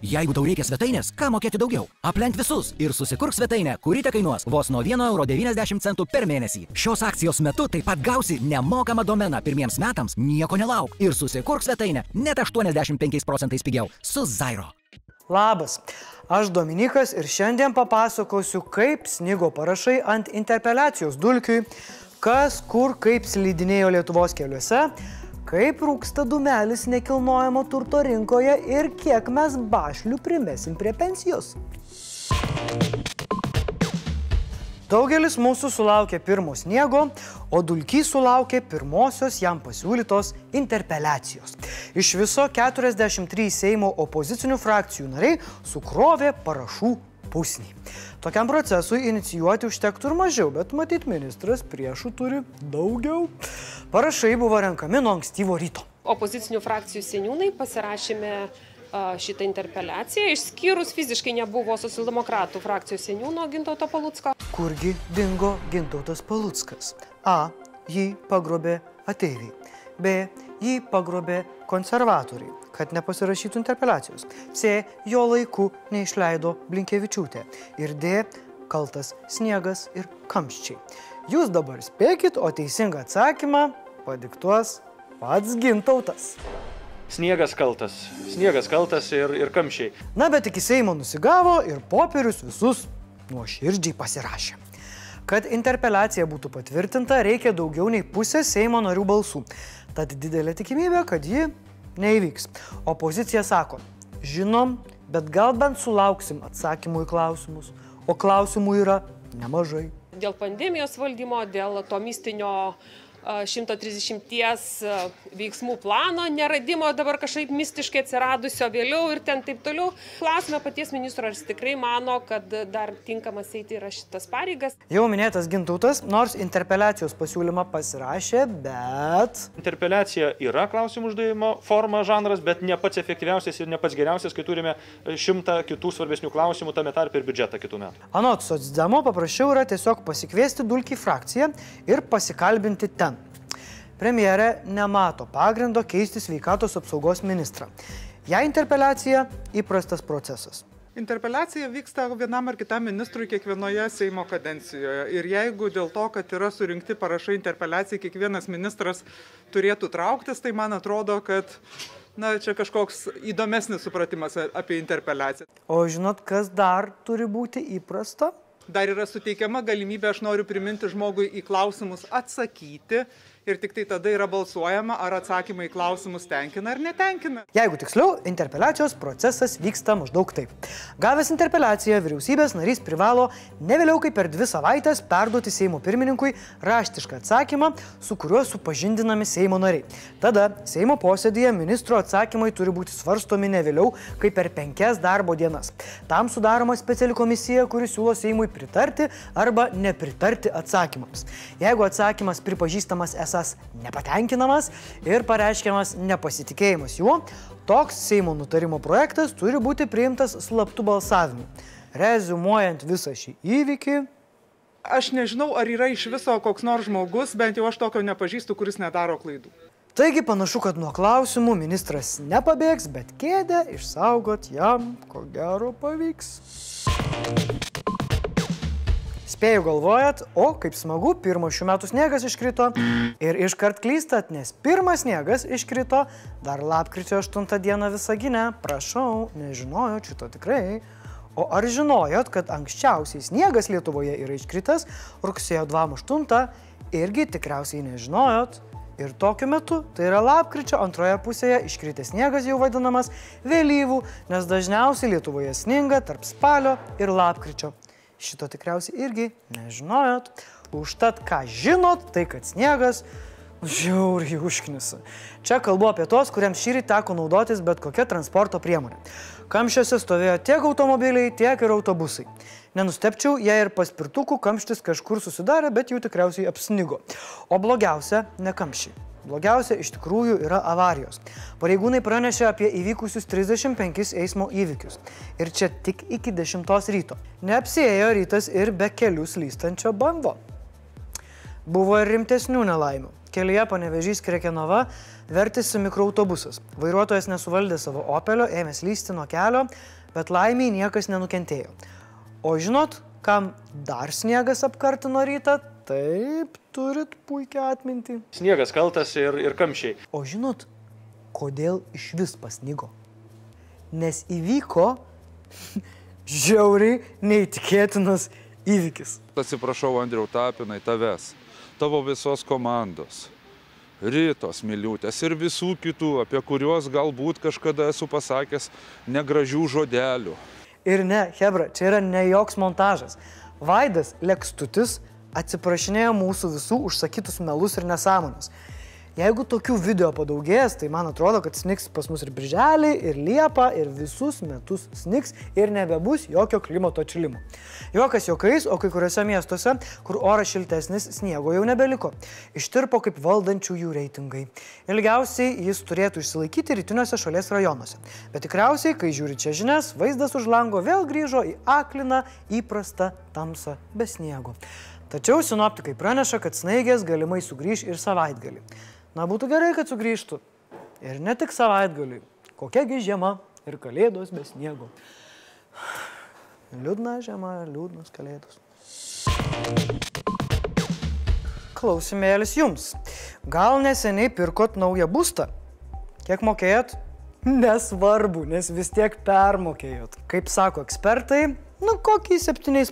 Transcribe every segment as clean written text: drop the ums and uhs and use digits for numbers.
Jeigu tau reikia svetainės, ką mokėti daugiau? Aplenk visus ir susikurk svetainę, kuri te kainuos vos nuo 1,90 € per mėnesį. Šios akcijos metu taip pat gausi nemokamą domeną pirmiems metams, nieko nelauk ir susikurk svetainę net 85% pigiau su Zairo. Labas, aš Dominikas ir šiandien papasakosiu, kaip snigo parašai ant interpeliacijos dulkiui, kas kur kaip slidinėjo Lietuvos keliuose, kaip rūksta dūmelis nekilnojamo turto rinkoje ir kiek mes bašlių primesim prie pensijos. Daugelis mūsų sulaukė pirmo sniego, o Dulkys sulaukė pirmosios jam pasiūlytos interpeliacijos. Iš viso 43 Seimo opozicinių frakcijų nariai sukrovė parašų pusnį. Tokiam procesui inicijuoti užtektų ir mažiau, bet matyt ministras priešų turi daugiau. Parašai buvo renkami nuo ankstyvo ryto. Opozicinių frakcijų seniūnai pasirašėme šitą interpeliaciją, išskyrus fiziškai nebuvo socialdemokratų frakcijos seniūno Gintauto Palucko. Kurgi dingo Gintautas Paluckas? A. Jį pagrobė ateiviai. B. Jį pagrobė konservatoriai, kad nepasirašytų interpeliacijos. C. Jo laiku neišleido Blinkevičiūtė. Ir D. Kaltas sniegas ir kamščiai. Jūs dabar spėkit, o teisingą atsakymą padiktuos pats Gintautas. Sniegas kaltas ir kamščiai. Na, bet iki Seimo nusigavo ir popierius visus nuoširdžiai pasirašė. Kad interpeliacija būtų patvirtinta, reikia daugiau nei pusės Seimo narių balsų. Tad didelė tikimybė, kad ji neįvyks. Opozicija sako, žinom, bet gal bent sulauksim atsakymų į klausimus, o klausimų yra nemažai. Dėl pandemijos valdymo, dėl to mistinio 130 veiksmų plano neradimo dabar kažkaip mistiškai atsiradusio vėliau ir ten taip toliau. Klausime paties ministro, ar jis tikrai mano, kad dar tinkamas eiti yra šitas pareigas. Jau minėtas Gintautas, nors interpeliacijos pasiūlymą pasirašė, bet... Interpeliacija yra klausimų uždavimo forma, žanras, bet ne pats efektyviausias ir ne pats geriausias, kai turime 100 kitų svarbesnių klausimų, tame tarpe ir biudžetą kitų metų. Anot socdemo paprasčiau yra tiesiog pasikviesti Dulkį frakciją ir pasikalbinti ten. Premjerė nemato pagrindo keisti sveikatos apsaugos ministrą. Jei interpeliacija įprastas procesas. Interpeliacija vyksta vienam ar kitam ministrui kiekvienoje Seimo kadencijoje. Ir jeigu dėl to, kad yra surinkti parašai interpeliacijai, kiekvienas ministras turėtų trauktis, tai man atrodo, kad čia kažkoks įdomesnis supratimas apie interpeliaciją. O žinot, kas dar turi būti įprasta? Dar yra suteikiama galimybė, aš noriu priminti žmogui į klausimus atsakyti ir tik tai tada yra balsuojama, ar atsakymai į klausimus tenkina ar netenkina. Jeigu tiksliau, interpeliacijos procesas vyksta maždaug taip. Gavęs interpeliaciją, vyriausybės narys privalo ne vėliau kaip per 2 savaitės perduoti Seimo pirmininkui raštišką atsakymą, su kuriuo supažindinami Seimo nariai. Tada Seimo posėdėje ministro atsakymai turi būti svarstomi ne vėliau kaip per 5 darbo dienas. Tam sudaroma speciali komisija, kuri siūlo Seimui pritarti arba nepritarti atsakymams. Jeigu atsakymas pripažįstamas esas nepatenkinamas ir pareiškiamas nepasitikėjimas juo, toks Seimo nutarimo projektas turi būti priimtas slaptu balsavimu. Reziumuojant visą šį įvykį... Aš nežinau, ar yra iš viso koks nors žmogus, bent jau aš tokio nepažįstu, kuris nedaro klaidų. Taigi panašu, kad nuo klausimų ministras nepabėgs, bet kėdę išsaugot jam, ko gero, pavyks. Spėju galvojat, o kaip smagu, pirmas šių metų sniegas iškrito ir iškart klystat, nes pirmas sniegas iškrito dar lapkričio 8 dieną Visagine. Prašau, nežinojot šito tikrai. O ar žinojot, kad anksčiausiai sniegas Lietuvoje yra iškritęs rugsėjo 28, irgi tikriausiai nežinojot. Ir tokiu metu, tai yra lapkričio antroje pusėje, iškritęs sniegas jau vadinamas vėlyvų, nes dažniausiai Lietuvoje sninga tarp spalio ir lapkričio. Šito tikriausiai irgi nežinojot. Užtat, ką žinot, tai kad sniegas žiauriai užknisa. Čia kalbu apie tos, kuriems šįryt teko naudotis bet kokia transporto priemonė. Kamščiuose stovėjo tiek automobiliai, tiek ir autobusai. Nenustepčiau, jei ir paspirtukų kamštis kažkur susidarė, bet jų tikriausiai apsnigo. O blogiausia, ne kamščiai. Blogiausia iš tikrųjų yra avarijos. Pareigūnai pranešė apie įvykusius 35 eismo įvykius. Ir čia tik iki 10 ryto. Neapsiėjo rytas ir be kelių slystančio bango. Buvo ir rimtesnių nelaimių. Kelyje Panevėžys Krekenava vertėsi mikroautobusas. Vairuotojas nesuvaldė savo Opelio, ėmė slysti nuo kelio, bet laimiai niekas nenukentėjo. O žinot, kam dar sniegas apkartino rytą? Taip, turit puikią atmintį. Sniegas kaltas ir kamščiai. O žinot, kodėl iš vis pasnigo? Nes įvyko žiauriai neįtikėtinas įvykis. Atsiprašau, Andriau Tapinai, tavęs, tavo visos komandos, Ritos Miliūtės ir visų kitų, apie kuriuos galbūt kažkada esu pasakęs negražių žodelių. Ir ne, hebra, čia yra ne joks montažas. Vaidas Lekstutis atsiprašinėjo mūsų visų užsakytus melus ir nesąmonės. Jeigu tokių video padaugės, tai man atrodo, kad snigs pas mus ir birželį, ir liepą, ir visus metus snigs ir nebebus jokio klimato atšilimo. Jokas juokais, o kai kuriuose miestuose, kur oras šiltesnis, sniego jau nebeliko. Ištirpo kaip valdančiųjų reitingai. Ilgiausiai jis turėtų išsilaikyti rytiniuose šalies rajonuose. Bet tikriausiai, kai žiūri čia žinias, vaizdas už lango vėl grįžo į akliną, įprastą tamsą be sniego. Tačiau sinoptikai praneša, kad snaigės galimai sugrįš ir savaitgalį. Na, būtų gerai, kad sugrįžtų. Ir ne tik savaitgaliui. Kokiagi žiema ir kalėdos be sniego. Liūdna žiema, liūdnos kalėdos. Klausimėlis jums. Gal neseniai pirkot naują būstą? Kiek mokėjot? Nesvarbu, nes vis tiek permokėjot. Kaip sako ekspertai, kokiais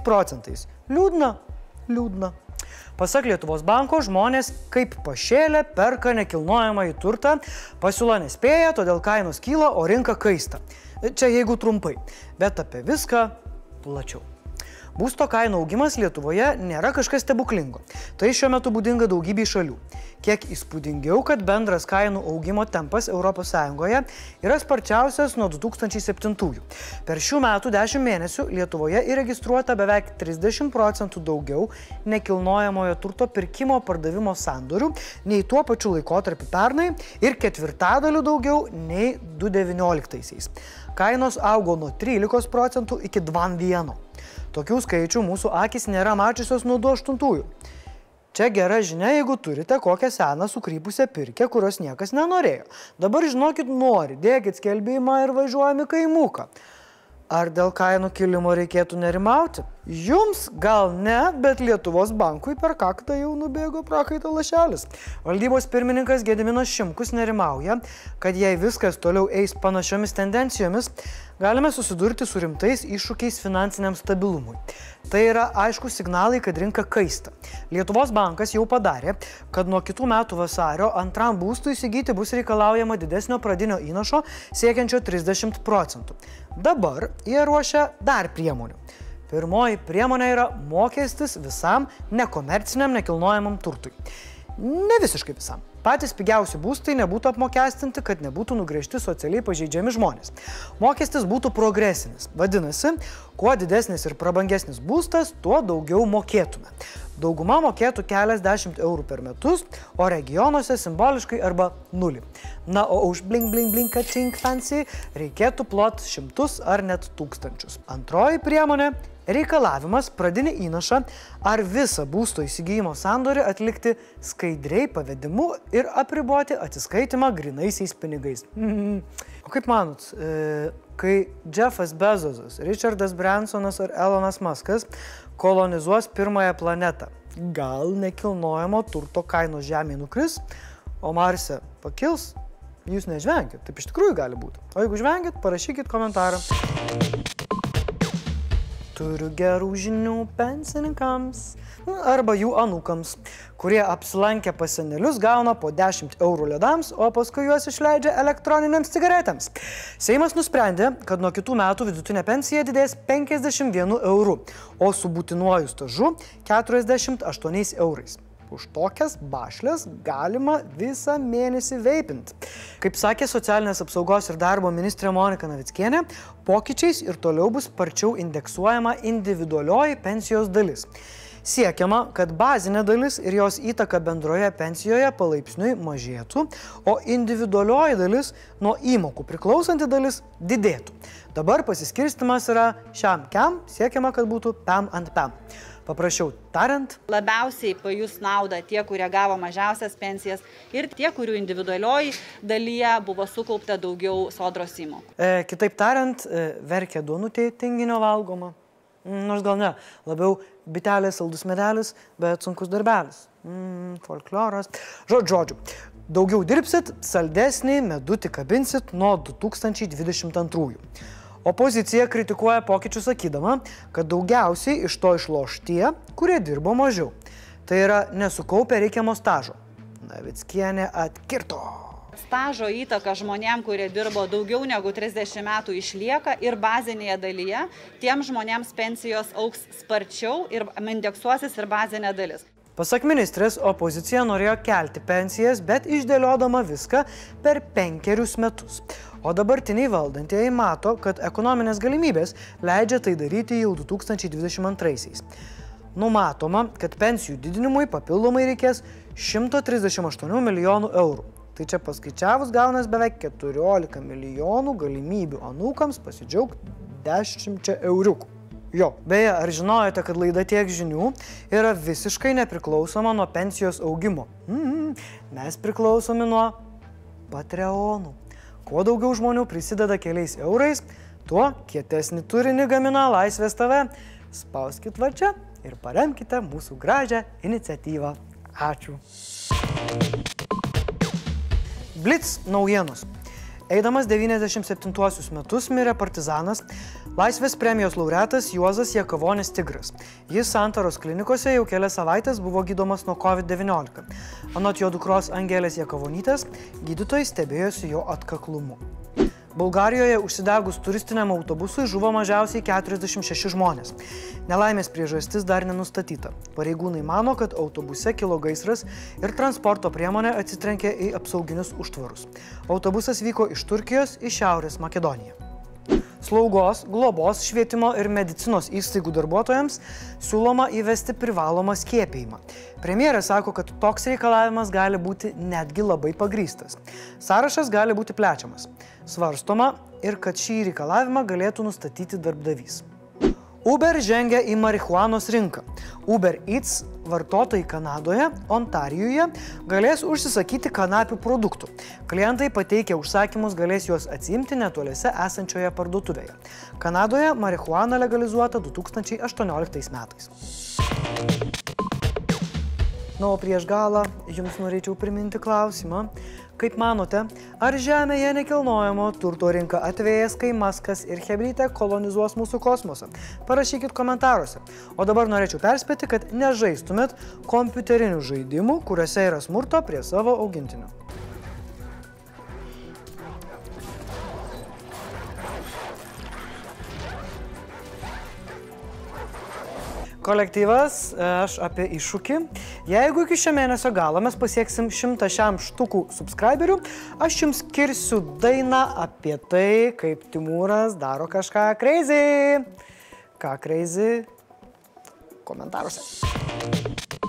7%. Liūdna? Liūdna. Pasak Lietuvos banko, žmonės kaip pašėlę perka nekilnojamąjį turtą, pasiūla nespėja, todėl kainos kyla, o rinka kaista. Čia jeigu trumpai, bet apie viską plačiau. Būsto kainų augimas Lietuvoje nėra kažkas stebuklingo. Tai šiuo metu būdinga daugybei šalių. Kiek įspūdingiau, kad bendras kainų augimo tempas ES yra sparčiausias nuo 2007-ųjų. Per šių metų 10 mėnesių Lietuvoje įregistruota beveik 30% daugiau nekilnojamojo turto pirkimo pardavimo sandorių nei tuo pačiu laikotarpiu pernai ir 1/4 daugiau nei 2019-aisiais. Kainos augo nuo 13% iki 21%. Tokių skaičių mūsų akis nėra mačiusios nuo 2008-ųjų. Čia gera žinia, jeigu turite kokią seną sukrypusią pirkę, kurios niekas nenorėjo. Dabar žinokit nori, dėkit skelbimą ir važiuojam į kaimuką. Ar dėl kainų kilimo reikėtų nerimauti? Jums gal ne, bet Lietuvos bankui per kaktą jau nubėgo prakaito lašelis. Valdybos pirmininkas Gediminas Šimkus nerimauja, kad jei viskas toliau eis panašiomis tendencijomis, galime susidurti su rimtais iššūkiais finansiniam stabilumui. Tai yra aiškus signalai, kad rinka kaista. Lietuvos bankas jau padarė, kad nuo kitų metų vasario antram būstui įsigyti bus reikalaujama didesnio pradinio įnašo siekiančio 30%. Dabar jie ruošia dar priemonių. Pirmoji priemonė yra mokestis visam nekomerciniam nekilnojamam turtui. Ne visiškai visam. Patys pigiausi būstai nebūtų apmokestinti, kad nebūtų nugręžti socialiai pažeidžiami žmonės. Mokestis būtų progresinis. Vadinasi, kuo didesnis ir prabangesnis būstas, tuo daugiau mokėtume. Dauguma mokėtų keliasdešimt eurų per metus, o regionuose simboliškai arba 0. Na, o už blink fancy reikėtų plot šimtus ar net tūkstančius. Antroji priemonė – reikalavimas pradinį įnašą ar visą būsto įsigijimo sandorį atlikti skaidriai pavedimu ir apriboti atsiskaitimą grynaisiais pinigais. O kaip manot, kai Jeffas Bezosas, Richardas Bransonas ar Elonas Muskas kolonizuos pirmąją planetą, gal nekilnojamo turto kainos Žemėje nukris, o Marse pakils? Jūs nežvenkit, taip iš tikrųjų gali būti. O jeigu žvenkit, parašykit komentarą. Turiu gerų žinių pensininkams arba jų anūkams, kurie apsilankę pas senelius gauna po 10 eurų ledams, o paskui juos išleidžia elektroniniams cigaretėms. Seimas nusprendė, kad nuo kitų metų vidutinė pensija didės 51 eurų, o su būtinuoju stažu 48 eurais. Už tokias bašles galima visą mėnesį veipinti. Kaip sakė socialinės apsaugos ir darbo ministrė Monika Navickienė, pokyčiais ir toliau bus sparčiau indeksuojama individualioji pensijos dalis. Siekiama, kad bazinė dalis ir jos įtaka bendroje pensijoje palaipsniui mažėtų, o individualioji dalis nuo įmokų priklausanti dalis didėtų. Dabar pasiskirstimas yra šiam kiam, siekiama, kad būtų pem ant pem. Paprasčiau tariant, labiausiai pajus naudą tie, kurie gavo mažiausias pensijas ir tie, kurių individualioji dalyje buvo sukaupta daugiau sodros įmokų. Kitaip tariant, verkia duonutė tinginio valgoma. Nors gal ne, labiau bitelės saldus medelis, bet sunkus darbelis. Folkloras. Žodžiu, daugiau dirbsit, saldesnį medutį kabinsit nuo 2022. Opozicija kritikuoja pokyčius sakydama, kad daugiausiai iš to išloš tie, kurie dirbo mažiau. Tai yra nesukaupę reikiamo stažo. Navickienė atkirto. Stažo įtaka žmonėm, kurie dirbo daugiau negu 30 metų išlieka ir bazinėje dalyje, tiem žmonėms pensijos auks sparčiau ir indeksuosis ir bazinė dalis. Pasak ministrės, opozicija norėjo kelti pensijas, bet išdėliodama viską per 5 metus. O dabartiniai valdantieji mato, kad ekonominės galimybės leidžia tai daryti jau 2022-aisiais. Numatoma, kad pensijų didinimui papildomai reikės 138 milijonų eurų. Tai čia paskaičiavus gaunas beveik 14 milijonų galimybių anūkams pasidžiaugti 10 euriukų. Jo, beje, ar žinojote, kad laida Tiek žinių yra visiškai nepriklausoma nuo pensijos augimo? Mes priklausomi nuo Patreonų. Kuo daugiau žmonių prisideda keliais eurais, tuo kietesnį turinį gamina Laisvės TV. Spauskit va čia ir paremkite mūsų gražią iniciatyvą. Ačiū. Blitz naujienos. Eidamas 97 metus mirė partizanas, Laisvės premijos laureatas Juozas Jakavonis Tigras. Jis Santaros klinikose jau kelias savaitės buvo gydomas nuo COVID-19. Anot jo dukros Angelės Jakavonytės, gydytojai stebėjosi jo atkaklumu. Bulgarijoje užsidegus turistiniam autobusui žuvo mažiausiai 46 žmonės. Nelaimės priežastis dar nenustatyta. Pareigūnai mano, kad autobuse kilo gaisras ir transporto priemonė atsitrenkė į apsauginius užtvarus. Autobusas vyko iš Turkijos į Šiaurės Makedoniją. Slaugos, globos, švietimo ir medicinos įstaigų darbuotojams siūloma įvesti privalomą skiepijimą. Premjerė sako, kad toks reikalavimas gali būti netgi labai pagrįstas. Sąrašas gali būti plečiamas. Svarstoma ir kad šį reikalavimą galėtų nustatyti darbdavys. Uber žengia į marihuanos rinką. Uber Eats vartotojai Kanadoje, Ontarijuje galės užsisakyti kanapių produktų. Klientai pateikę užsakymus galės juos atsiimti netoliese esančioje parduotuvėje. Kanadoje marihuana legalizuota 2018 metais. Na, o prieš galą jums norėčiau priminti klausimą. Kaip manote, ar Žemėje nekilnojamo turto rinka atvėjas, kai Maskas ir Chebrytė kolonizuos mūsų kosmosą? Parašykit komentaruose. O dabar norėčiau perspėti, kad nežaistumėt kompiuterinių žaidimų, kuriuose yra smurto prie savo augintinių. Kolektyvas, aš apie iššūkį. Jeigu iki šio mėnesio galo mes pasieksim 100 štukų subscriberių, aš jums skirsiu dainą apie tai, kaip Timūras daro kažką crazy. Ką crazy? Komentaruose.